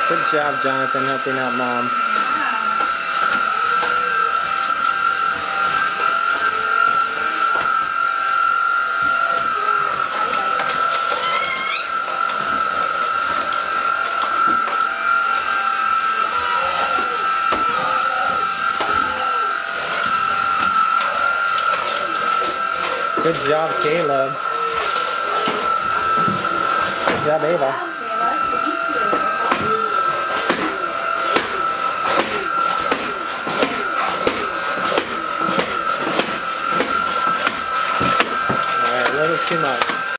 Good job, Jonathan, helping out Mom. Good job, Caleb. Good job, Ava.